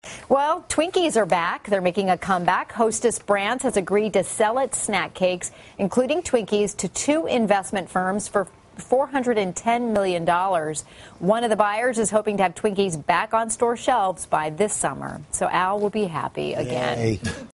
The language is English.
Well, Twinkies are back. They're making a comeback. Hostess Brands has agreed to sell its snack cakes, including Twinkies, to two investment firms for $410 million. One of the buyers is hoping to have Twinkies back on store shelves by this summer. So Al will be happy again. Yay.